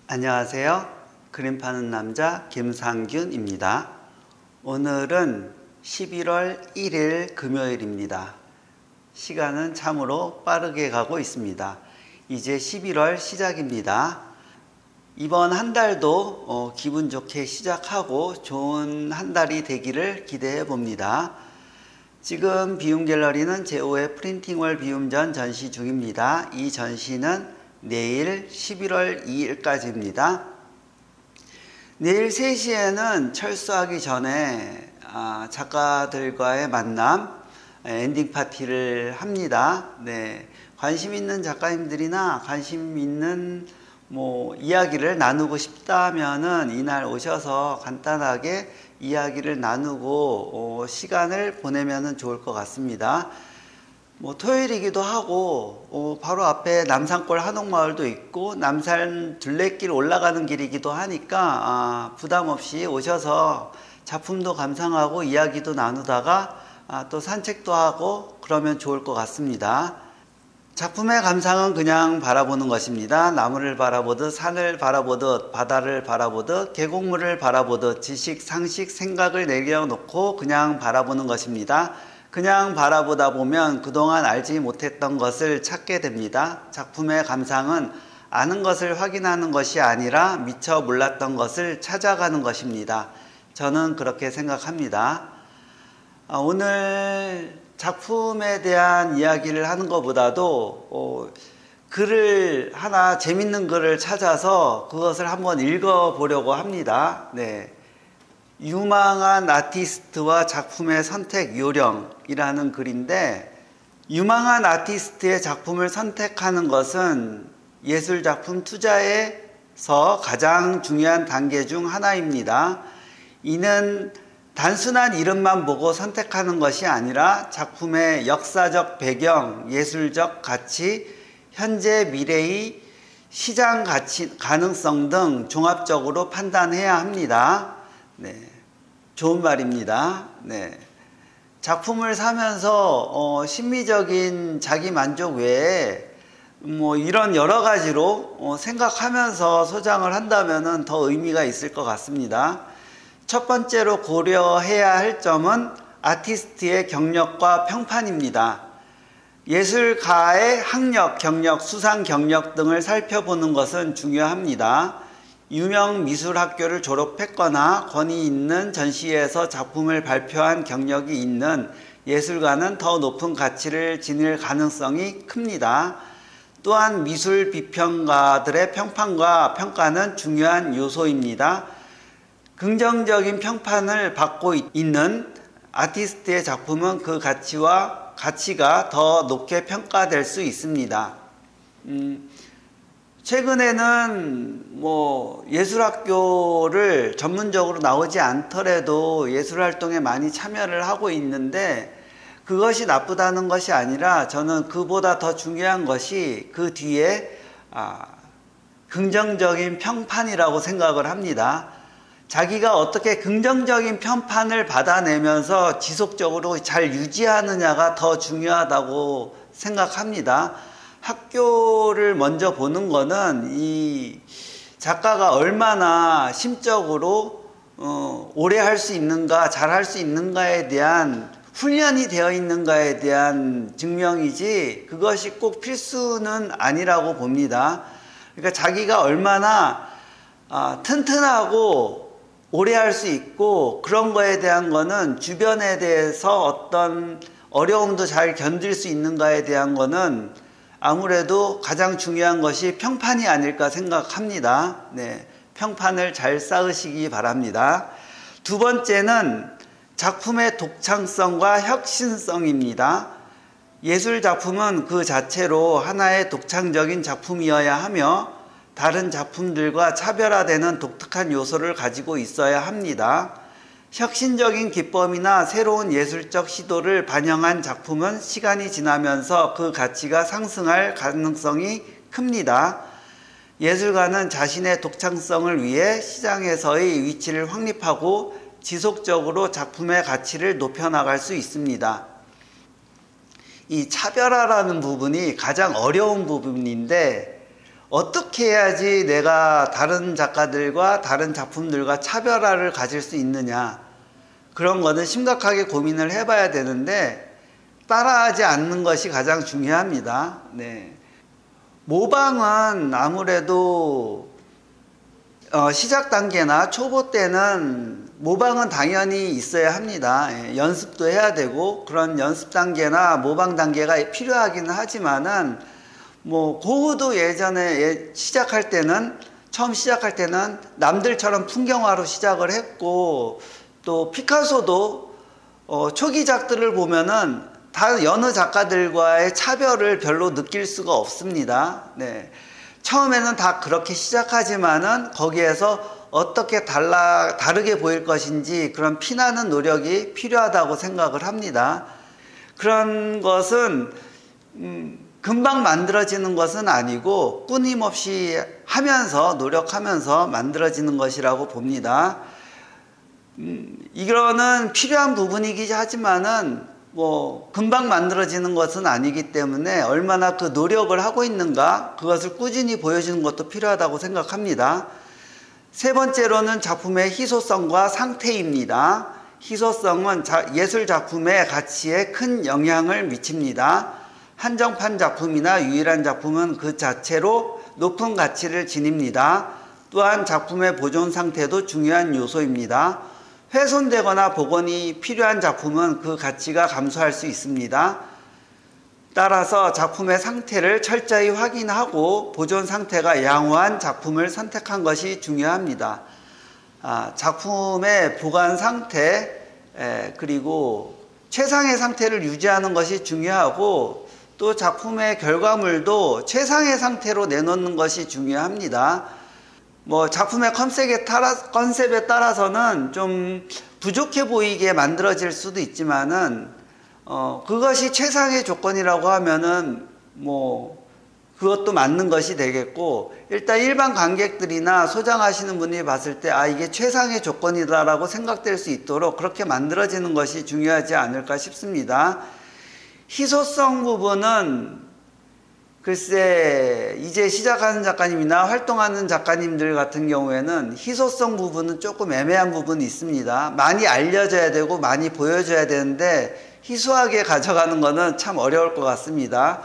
안녕하세요. 그림 파는 남자 김상균입니다. 오늘은 11월 1일 금요일입니다. 시간은 참으로 빠르게 가고 있습니다. 이제 11월 시작입니다. 이번 한 달도 기분 좋게 시작하고 좋은 한 달이 되기를 기대해 봅니다. 지금 비움 갤러리는 제5회 프린팅월 비움전 전시 중입니다. 이 전시는 내일 11월 2일까지입니다. 내일 3시에는 철수하기 전에 작가들과의 만남, 엔딩 파티를 합니다. 네, 관심 있는 작가님들이나 관심 있는 이야기를 나누고 싶다면은 이날 오셔서 간단하게 이야기를 나누고 시간을 보내면 좋을 것 같습니다. 토요일이기도 하고 바로 앞에 남산골 한옥마을도 있고 남산 둘레길 올라가는 길이기도 하니까 부담 없이 오셔서 작품도 감상하고 이야기도 나누다가 또 산책도 하고 그러면 좋을 것 같습니다. 작품의 감상은 그냥 바라보는 것입니다. 나무를 바라보듯 산을 바라보듯 바다를 바라보듯 계곡물을 바라보듯 지식, 상식, 생각을 내려놓고 그냥 바라보는 것입니다. 그냥 바라보다 보면 그동안 알지 못했던 것을 찾게 됩니다. 작품의 감상은 아는 것을 확인하는 것이 아니라 미처 몰랐던 것을 찾아가는 것입니다. 저는 그렇게 생각합니다. 오늘 작품에 대한 이야기를 하는 것보다도 글을 하나 재밌는 글을 찾아서 그것을 한번 읽어보려고 합니다. 네. 유망한 아티스트와 작품의 선택 요령이라는 글인데, 유망한 아티스트의 작품을 선택하는 것은 예술작품 투자에서 가장 중요한 단계 중 하나입니다. 이는 단순한 이름만 보고 선택하는 것이 아니라 작품의 역사적 배경, 예술적 가치, 현재 미래의 시장 가치, 가능성 등 종합적으로 판단해야 합니다. 네, 좋은 말입니다. 네, 작품을 사면서 심미적인 자기 만족 외에 이런 여러 가지로 생각하면서 소장을 한다면 더 의미가 있을 것 같습니다. 첫 번째로 고려해야 할 점은 아티스트의 경력과 평판입니다. 예술가의 학력, 경력, 수상 경력 등을 살펴보는 것은 중요합니다. 유명 미술학교를 졸업했거나 권위 있는 전시회에서 작품을 발표한 경력이 있는 예술가는 더 높은 가치를 지닐 가능성이 큽니다. 또한 미술 비평가들의 평판과 평가는 중요한 요소입니다. 긍정적인 평판을 받고 있는 아티스트의 작품은 그 가치가 더 높게 평가될 수 있습니다. 최근에는 예술학교를 전문적으로 나오지 않더라도 예술활동에 많이 참여를 하고 있는데, 그것이 나쁘다는 것이 아니라 저는 그보다 더 중요한 것이 그 뒤에 긍정적인 평판이라고 생각을 합니다. 자기가 어떻게 긍정적인 평판을 받아내면서 지속적으로 잘 유지하느냐가 더 중요하다고 생각합니다. 학교를 먼저 보는 거는 이 작가가 얼마나 심적으로 오래 할 수 있는가, 잘 할 수 있는가에 대한 훈련이 되어 있는가에 대한 증명이지 그것이 꼭 필수는 아니라고 봅니다. 그러니까 자기가 얼마나 튼튼하고 오래 할 수 있고 그런 거에 대한 거는 주변에 대해서 어떤 어려움도 잘 견딜 수 있는가에 대한 거는 아무래도 가장 중요한 것이 평판이 아닐까 생각합니다. 네, 평판을 잘 쌓으시기 바랍니다. 두 번째는 작품의 독창성과 혁신성입니다. 예술 작품은 그 자체로 하나의 독창적인 작품이어야 하며 다른 작품들과 차별화되는 독특한 요소를 가지고 있어야 합니다. 혁신적인 기법이나 새로운 예술적 시도를 반영한 작품은 시간이 지나면서 그 가치가 상승할 가능성이 큽니다. 예술가는 자신의 독창성을 위해 시장에서의 위치를 확립하고 지속적으로 작품의 가치를 높여나갈 수 있습니다. 이 차별화라는 부분이 가장 어려운 부분인데 어떻게 해야지 내가 다른 작가들과 다른 작품들과 차별화를 가질 수 있느냐, 그런 거는 심각하게 고민을 해봐야 되는데 따라하지 않는 것이 가장 중요합니다. 네. 모방은 아무래도 시작 단계나 초보 때는 모방은 당연히 있어야 합니다. 예, 연습도 해야 되고 그런 연습 단계나 모방 단계가 필요하기는 하지만은 뭐 고흐도 예전에 처음 시작할 때는 남들처럼 풍경화로 시작을 했고, 또 피카소도 초기작들을 보면은 다 여느 작가들과의 차별을 별로 느낄 수가 없습니다. 네. 처음에는 다 그렇게 시작하지만은 거기에서 어떻게 다르게 보일 것인지 그런 피나는 노력이 필요하다고 생각을 합니다. 그런 것은 금방 만들어지는 것은 아니고 끊임없이 노력하면서 만들어지는 것이라고 봅니다. 이거는 필요한 부분이긴 하지만은 뭐 금방 만들어지는 것은 아니기 때문에 얼마나 그 노력을 하고 있는가, 그것을 꾸준히 보여주는 것도 필요하다고 생각합니다. 세 번째로는 작품의 희소성과 상태입니다. 희소성은 예술 작품의 가치에 큰 영향을 미칩니다. 한정판 작품이나 유일한 작품은 그 자체로 높은 가치를 지닙니다. 또한 작품의 보존 상태도 중요한 요소입니다. 훼손되거나 복원이 필요한 작품은 그 가치가 감소할 수 있습니다. 따라서 작품의 상태를 철저히 확인하고 보존 상태가 양호한 작품을 선택한 것이 중요합니다. 작품의 보관 상태, 그리고 최상의 상태를 유지하는 것이 중요하고, 또 작품의 결과물도 최상의 상태로 내놓는 것이 중요합니다. 뭐 작품의 컨셉에 따라서는 좀 부족해 보이게 만들어질 수도 있지만은 그것이 최상의 조건이라고 하면은 뭐 그것도 맞는 것이 되겠고, 일단 일반 관객들이나 소장하시는 분이 봤을 때 이게 최상의 조건이다라고 생각될 수 있도록 그렇게 만들어지는 것이 중요하지 않을까 싶습니다. 희소성 부분은 글쎄 이제 시작하는 작가님이나 활동하는 작가님들 같은 경우에는 희소성 부분은 조금 애매한 부분이 있습니다. 많이 알려져야 되고 많이 보여줘야 되는데 희소하게 가져가는 것은 참 어려울 것 같습니다.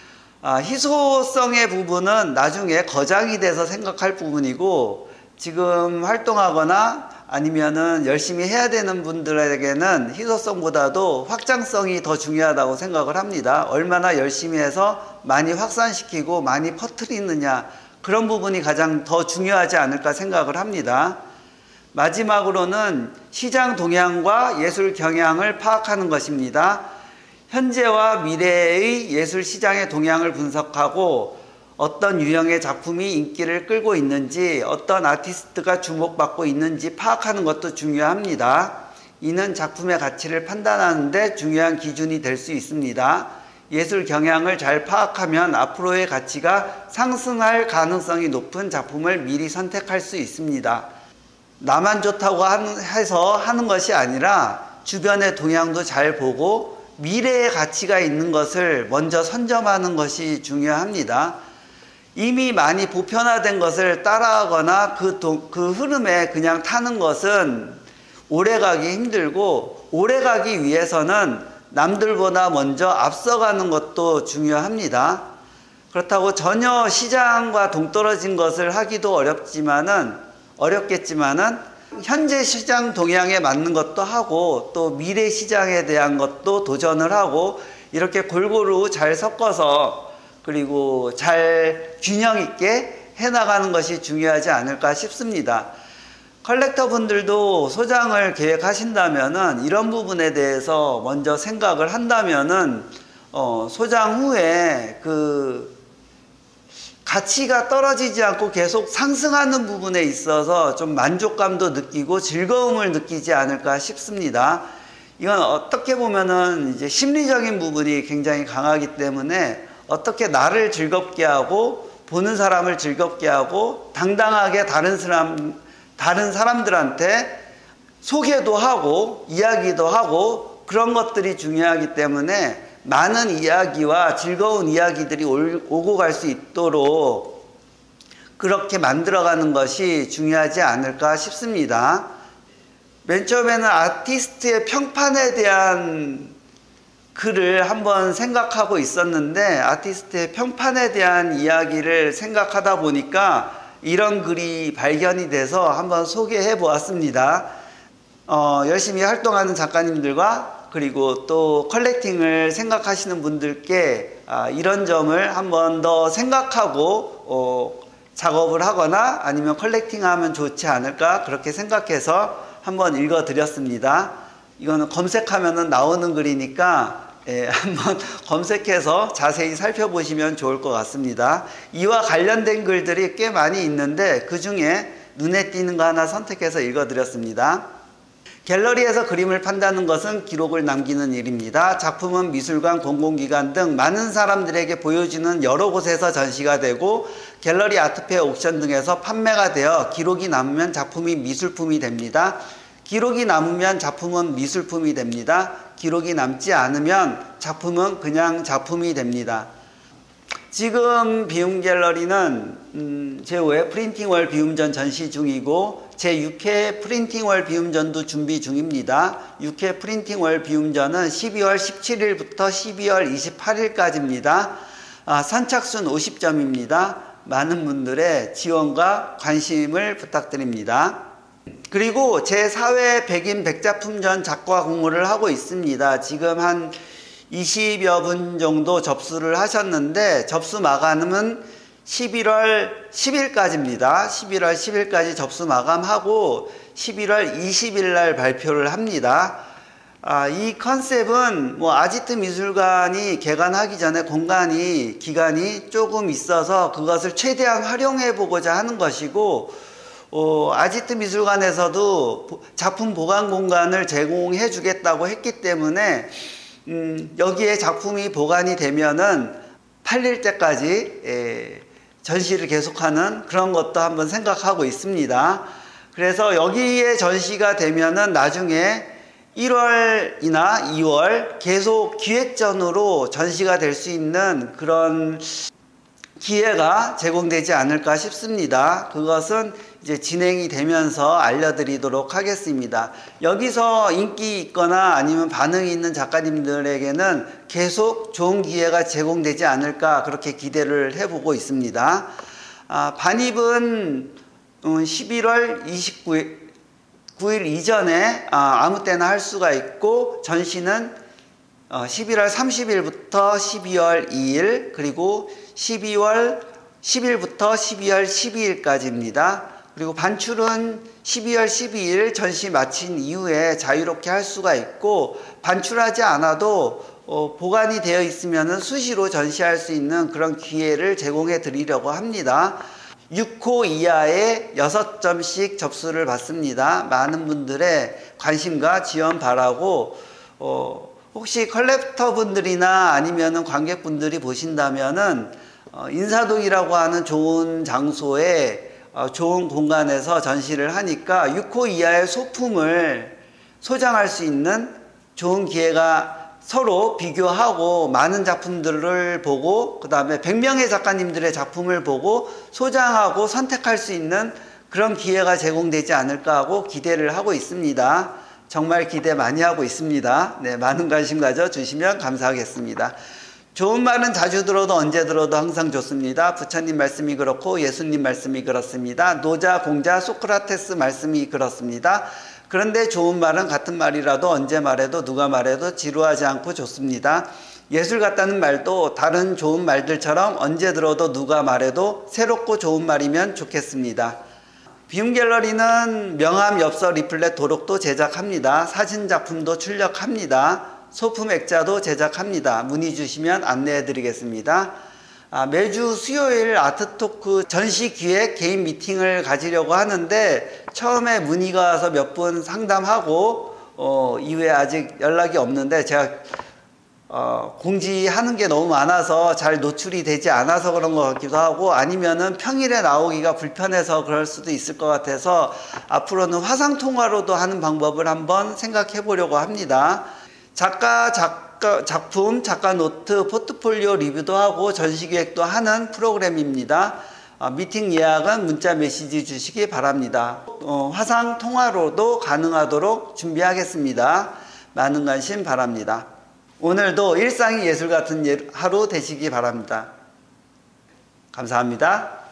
희소성의 부분은 나중에 거장이 돼서 생각할 부분이고, 지금 활동하거나 아니면은 열심히 해야 되는 분들에게는 희소성보다도 확장성이 더 중요하다고 생각을 합니다. 얼마나 열심히 해서 많이 확산시키고 많이 퍼뜨리느냐, 그런 부분이 가장 더 중요하지 않을까 생각을 합니다. 마지막으로는 시장 동향과 예술 경향을 파악하는 것입니다. 현재와 미래의 예술 시장의 동향을 분석하고 어떤 유형의 작품이 인기를 끌고 있는지, 어떤 아티스트가 주목받고 있는지 파악하는 것도 중요합니다. 이는 작품의 가치를 판단하는 데 중요한 기준이 될 수 있습니다. 예술 경향을 잘 파악하면 앞으로의 가치가 상승할 가능성이 높은 작품을 미리 선택할 수 있습니다. 나만 좋다고 해서 하는 것이 아니라 주변의 동향도 잘 보고 미래의 가치가 있는 것을 먼저 선점하는 것이 중요합니다. 이미 많이 보편화된 것을 따라하거나 그 흐름에 그냥 타는 것은 오래가기 힘들고, 오래가기 위해서는 남들보다 먼저 앞서가는 것도 중요합니다. 그렇다고 전혀 시장과 동떨어진 것을 하기도 어렵겠지만은 현재 시장 동향에 맞는 것도 하고, 또 미래 시장에 대한 것도 도전을 하고, 이렇게 골고루 잘 섞어서 그리고 잘 균형 있게 해나가는 것이 중요하지 않을까 싶습니다. 컬렉터 분들도 소장을 계획하신다면은 이런 부분에 대해서 먼저 생각을 한다면은 소장 후에 그 가치가 떨어지지 않고 계속 상승하는 부분에 있어서 좀 만족감도 느끼고 즐거움을 느끼지 않을까 싶습니다. 이건 어떻게 보면은 이제 심리적인 부분이 굉장히 강하기 때문에 어떻게 나를 즐겁게 하고 보는 사람을 즐겁게 하고 당당하게 다른 사람들한테 소개도 하고 이야기도 하고, 그런 것들이 중요하기 때문에 많은 이야기와 즐거운 이야기들이 오고 갈 수 있도록 그렇게 만들어가는 것이 중요하지 않을까 싶습니다. 맨 처음에는 아티스트의 평판에 대한 글을 한번 생각하고 있었는데 아티스트의 평판에 대한 이야기를 생각하다 보니까 이런 글이 발견이 돼서 한번 소개해 보았습니다. 열심히 활동하는 작가님들과 그리고 또 컬렉팅을 생각하시는 분들께 이런 점을 한번 더 생각하고 작업을 하거나 아니면 컬렉팅하면 좋지 않을까 그렇게 생각해서 한번 읽어 드렸습니다. 이거는 검색하면 나오는 글이니까 한번 검색해서 자세히 살펴보시면 좋을 것 같습니다. 이와 관련된 글들이 꽤 많이 있는데 그 중에 눈에 띄는 거 하나 선택해서 읽어 드렸습니다. 갤러리에서 그림을 판다는 것은 기록을 남기는 일입니다. 작품은 미술관, 공공기관 등 많은 사람들에게 보여주는 여러 곳에서 전시가 되고 갤러리, 아트페어, 옥션 등에서 판매가 되어 기록이 남으면 작품이 미술품이 됩니다. 기록이 남으면 작품은 미술품이 됩니다. 기록이 남지 않으면 작품은 그냥 작품이 됩니다. 지금 비움갤러리는 제5회 프린팅월 비움전 전시 중이고 제6회 프린팅월 비움전도 준비 중입니다. 6회 프린팅월 비움전은 12월 17일부터 12월 28일까지입니다. 선착순 50점입니다. 많은 분들의 지원과 관심을 부탁드립니다. 그리고 제4회 백인 백작품전 작가 공모를 하고 있습니다. 지금 한 20여 분 정도 접수를 하셨는데 접수 마감은 11월 10일까지입니다. 11월 10일까지 접수 마감하고 11월 20일 날 발표를 합니다. 이 컨셉은 아지트 미술관이 개관하기 전에 기간이 조금 있어서 그것을 최대한 활용해 보고자 하는 것이고 아지트 미술관에서도 작품 보관 공간을 제공해 주겠다고 했기 때문에 여기에 작품이 보관이 되면은 팔릴 때까지 전시를 계속하는 그런 것도 한번 생각하고 있습니다. 그래서 여기에 전시가 되면은 나중에 1월이나 2월 계속 기획전으로 전시가 될 수 있는 그런 기회가 제공되지 않을까 싶습니다. 그것은 이제 진행이 되면서 알려드리도록 하겠습니다. 여기서 인기 있거나 아니면 반응이 있는 작가님들에게는 계속 좋은 기회가 제공되지 않을까 그렇게 기대를 해보고 있습니다. 반입은 11월 29일 이전에 아무 때나 할 수가 있고 전시는 11월 30일부터 12월 2일 그리고 12월 10일부터 12월 12일까지입니다. 그리고 반출은 12월 12일 전시 마친 이후에 자유롭게 할 수가 있고 반출하지 않아도 보관이 되어 있으면 수시로 전시할 수 있는 그런 기회를 제공해 드리려고 합니다. 6호 이하에 6점씩 접수를 받습니다. 많은 분들의 관심과 지원 바라고 혹시 컬렉터 분들이나 아니면은 관객분들이 보신다면은 인사동이라고 하는 좋은 장소에 좋은 공간에서 전시를 하니까 6호 이하의 소품을 소장할 수 있는 좋은 기회가 서로 비교하고 많은 작품들을 보고 그 다음에 100명의 작가님들의 작품을 보고 소장하고 선택할 수 있는 그런 기회가 제공되지 않을까 하고 기대를 하고 있습니다. 정말 기대 많이 하고 있습니다. 네, 많은 관심 가져주시면 감사하겠습니다. 좋은 말은 자주 들어도 언제 들어도 항상 좋습니다. 부처님 말씀이 그렇고 예수님 말씀이 그렇습니다. 노자, 공자, 소크라테스 말씀이 그렇습니다. 그런데 좋은 말은 같은 말이라도 언제 말해도 누가 말해도 지루하지 않고 좋습니다. 예술 같다는 말도 다른 좋은 말들처럼 언제 들어도 누가 말해도 새롭고 좋은 말이면 좋겠습니다. 비움갤러리는 명함, 엽서, 리플렛, 도록도 제작합니다. 사진작품도 출력합니다. 소품 액자도 제작합니다. 문의 주시면 안내해 드리겠습니다. 매주 수요일 아트토크 전시기획 개인 미팅을 가지려고 하는데 처음에 문의가 와서 몇 분 상담하고 이후에 아직 연락이 없는데 제가 공지하는 게 너무 많아서 잘 노출이 되지 않아서 그런 것 같기도 하고 아니면은 평일에 나오기가 불편해서 그럴 수도 있을 것 같아서 앞으로는 화상통화로도 하는 방법을 한번 생각해 보려고 합니다. 작품, 작가 노트, 포트폴리오 리뷰도 하고 전시기획도 하는 프로그램입니다. 미팅 예약은 문자 메시지 주시기 바랍니다. 화상 통화로도 가능하도록 준비하겠습니다. 많은 관심 바랍니다. 오늘도 일상이 예술 같은 하루 되시기 바랍니다. 감사합니다.